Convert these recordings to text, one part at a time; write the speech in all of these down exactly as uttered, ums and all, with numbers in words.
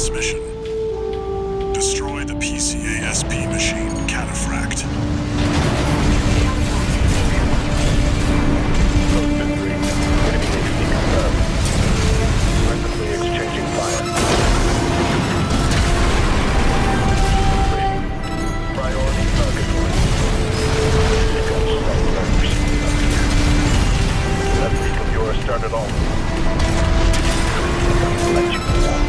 transmission. Destroy the P C A S P machine, Cataphract. Posted three. Enemy H P confirmed. Rapidly exchanging fire. Three. Priority target point. Pickup That leak of yours started all. Let you walk.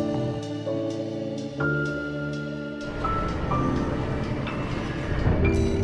You